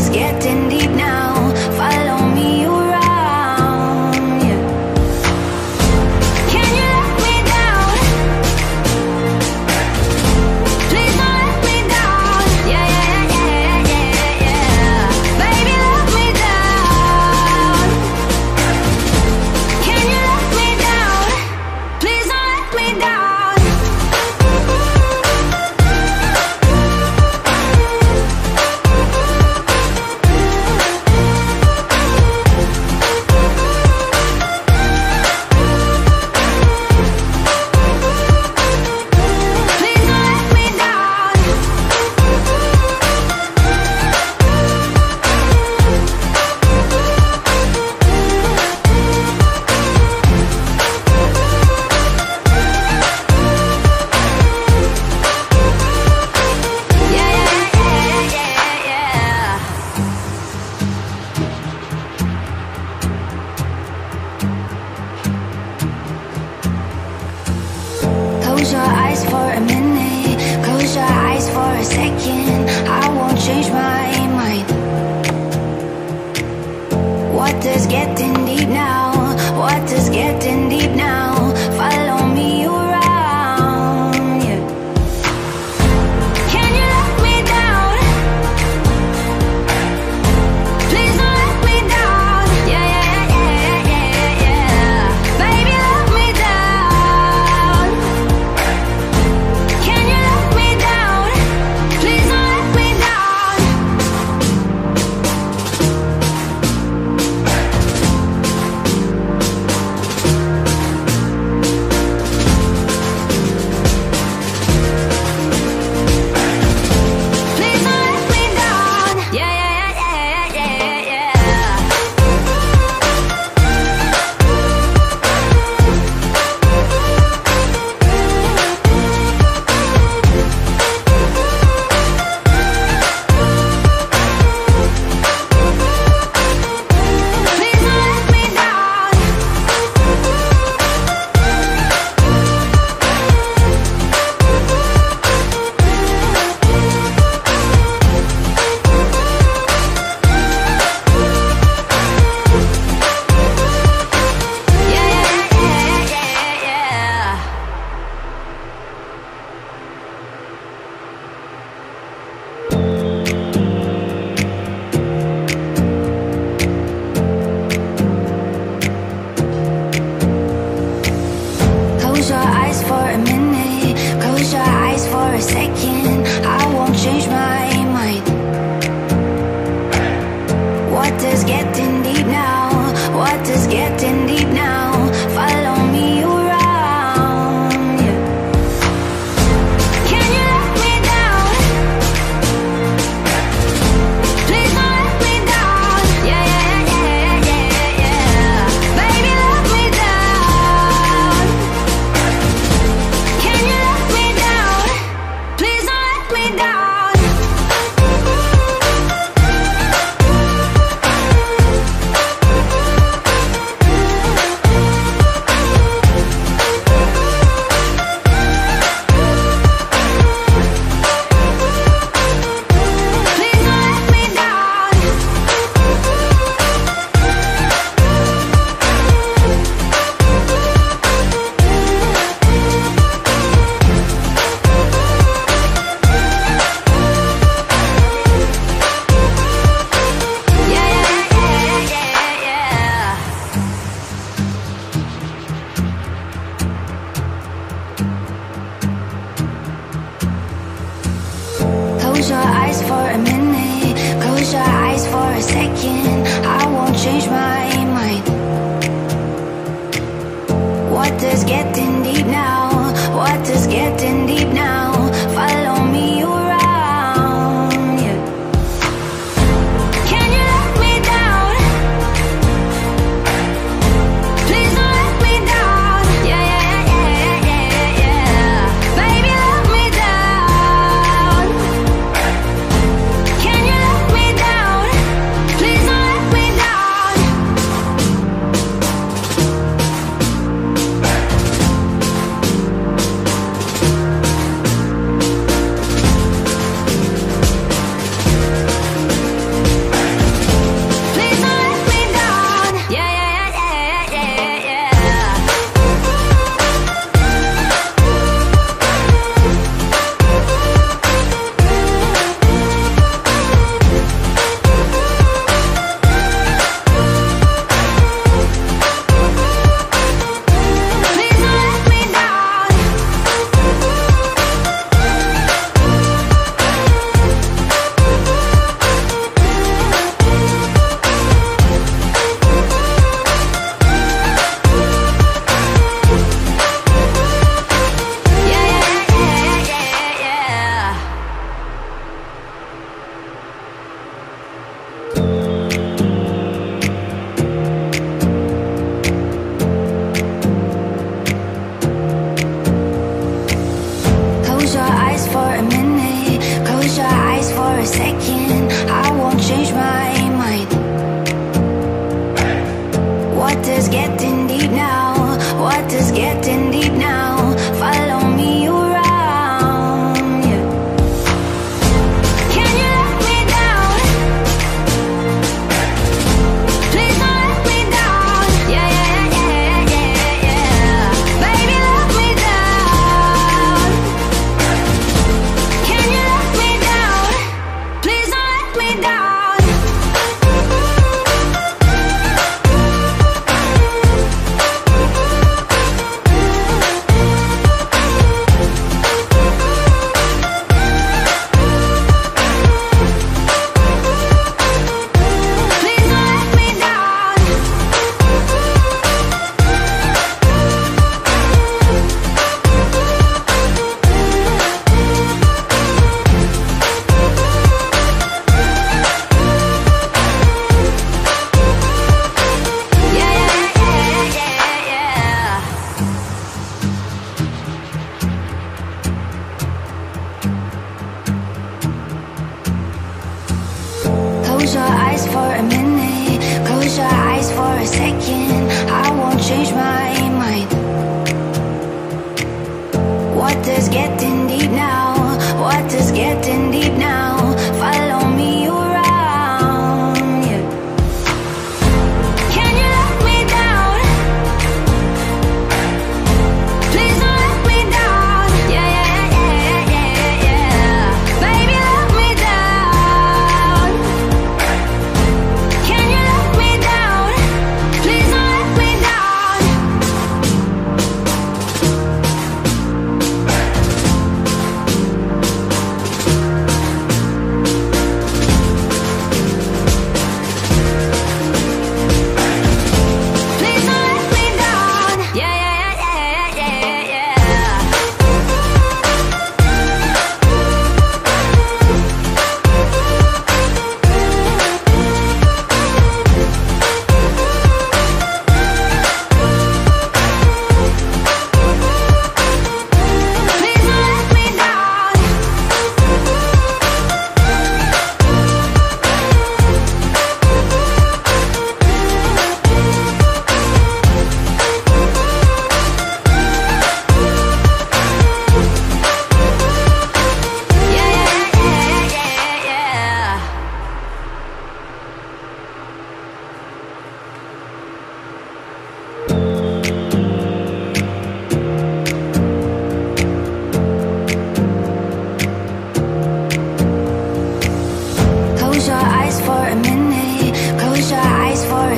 is getting deep now. Follow me around, yeah. Can you let me down? Please don't let me down. Yeah, yeah, yeah, yeah, yeah. Baby, let me down. Can you let me down? Please don't let me down. Close your eyes for a minute, close your eyes for a second. I won't change my mind. What is getting deep now? What is getting deep now? Follow me around, yeah. Can you let me down? Please don't let me down. Yeah, yeah, yeah, yeah, yeah. Baby, let me down. Can you let me down? Please don't let me down. Please don't let me down. Yeah, yeah, yeah, yeah, yeah, yeah. Please don't let me down. Yeah, yeah, yeah, yeah, yeah. Close your eyes for a minute, close your eyes for a second. I won't change my mind. What is getting deep now? What is getting deep now? Follow me around, yeah. Can you let me down? Please don't let me down. Yeah, yeah, yeah, yeah, yeah. Baby, let me down. Can you let me down? Please don't let me down. Please don't let me down. Yeah, yeah, yeah, yeah, yeah. Close your eyes for a minute, close your eyes for a second. I won't change my mind. What is getting deep now? What is getting deep now? Follow me around, yeah. Can you let me down? Please don't let me down. Yeah, yeah, yeah, yeah, yeah. Baby, let me down. Can you let me down? Please don't let me down.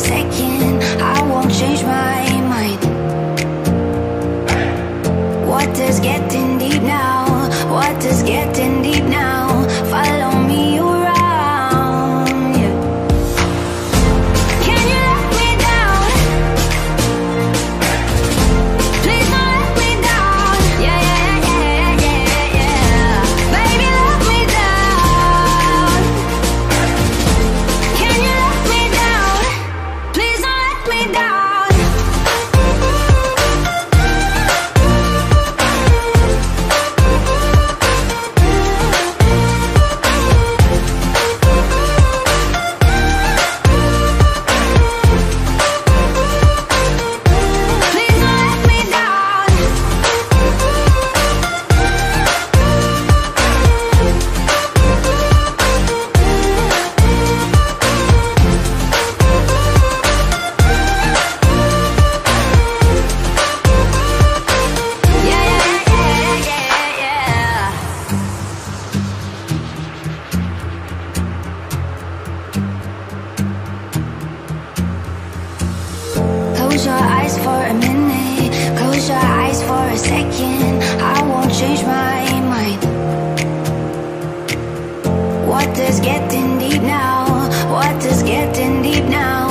second, I won't change my mind. What does getting deep now? What does getting deep now? Follow me around, yeah. Can you let me down? Please don't let me down. Yeah, yeah, yeah, yeah, yeah. Baby, let me down. Can you let me down? Please don't let me down. Close your eyes for a minute, close your eyes for a second, I won't change my mind. What does getting deep now? What does getting deep now?